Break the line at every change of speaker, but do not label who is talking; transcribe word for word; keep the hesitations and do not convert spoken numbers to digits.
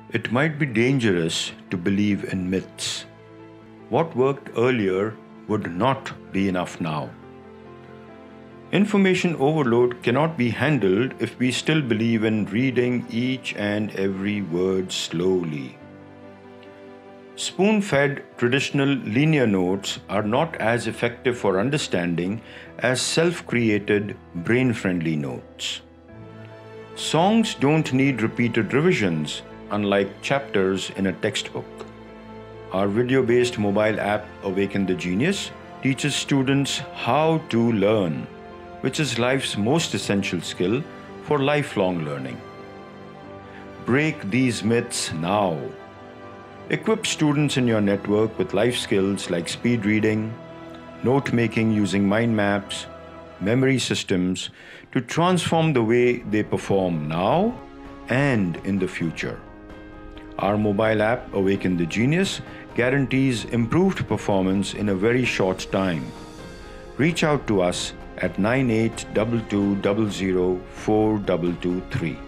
It might be dangerous to believe in myths. What worked earlier would not be enough now. Information overload cannot be handled if we still believe in reading each and every word slowly. Spoon-fed traditional linear notes are not as effective for understanding as self-created, brain-friendly notes. Songs don't need repeated revisions, unlike chapters in a textbook. Our video-based mobile app, Awaken the Genius, teaches students how to learn, which is life's most essential skill for lifelong learning. Break these myths now. Equip students in your network with life skills like speed reading, note-making using mind maps, memory systems to transform the way they perform now and in the future. Our mobile app, Awaken the Genius, guarantees improved performance in a very short time. Reach out to us at nine eight two two zero zero four two two three.